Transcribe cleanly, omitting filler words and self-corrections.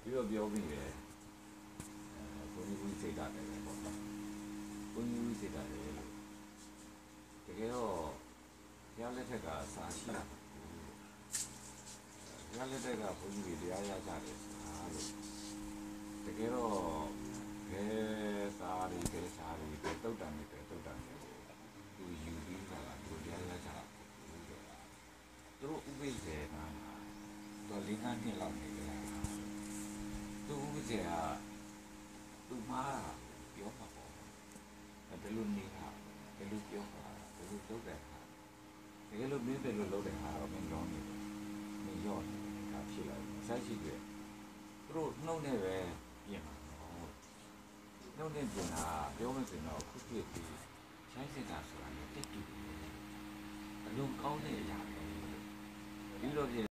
ပြီးတော့ပြောမိတယ်ဘုန်းကြီးစိတ်ဓာတ်တယ်ပဲပေါ့နော်ဘုန်းကြီးစိတ်ဓာတ်တယ်လို့တကယ်တော့ဘုရားလက်ထက်ကစာရှိတာဘုရားလက်ထက်ကဘုန်းကြီးတွေတရားရကြတယ်ဆိုတာလို့တကယ်တော့ဘယ်သားတွေဘယ်စာတွေဘယ်တုတ်တန်တွေဘယ်တုတ်တန်တွေကိုသူယူပြီးတာသူတရားရကြတာသူတို့ဥပိ္ပေနာတော့၄-၅ နှစ်လောက်နေကြတာသူဥပိ္ပေကသူမားပြောမှာပေါ့ဘယ်လိုနေတာဘယ်လိုပြောတာဘယ်လိုလုပ်တယ်တကယ်လို့မင်းဘယ်လိုလုပ်တယ်ဟာတော့မင်းရောနေတယ်မင်းရောနေတာဖြစ်လာတယ်ဆက်ရှိတယ်သူတို့နှုတ်နဲ့ပဲပြင်မှာနှုတ်နဲ့ပြင်တာပြောမယ်ဆိုတော့ခုပြည့်ပြီးဆိုင်းစစ်တာဆိုတာလည်းတက်တူအလုံးကောင်းတဲ့အရာပဲပြီးတော့